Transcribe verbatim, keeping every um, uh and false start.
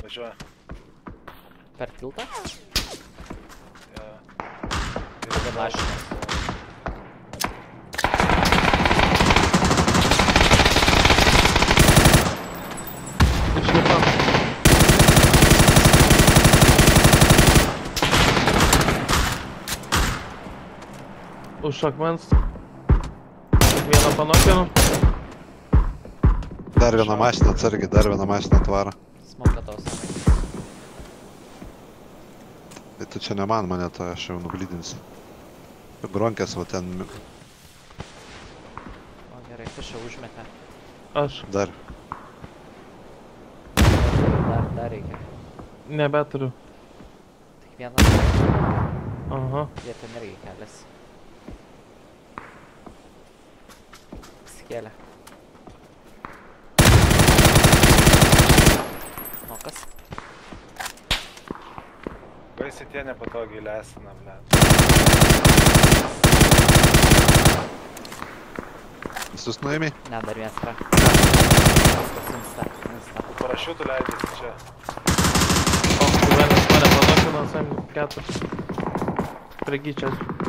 Važiuoja. Per tiltą? Jo. Tada mašinas. Išlipa. Už akmens. Vieną panokinu. Dar vieną mašiną atsargiai, dar vieną mašiną atvaro. Smoka tau samai. Tai tu čia ne man mane to, aš jau nublydinsiu. Gronkės va ten. O gerai, fišą užmetė. Aš. Dar. Dar, dar reikia. Nebeturiu. Tik vienas. Aha. Jie ten irgi kelias. Pasikėlė. Smokas. Baisiai tie nepatogiai lesina, ble. Visus nuėmė? Ne, dar vienas yra. Viskas insta, insta. Tu parašiutų leidėsi čia. O, tu vienas mane panokino, sam keturis. Pregyčias.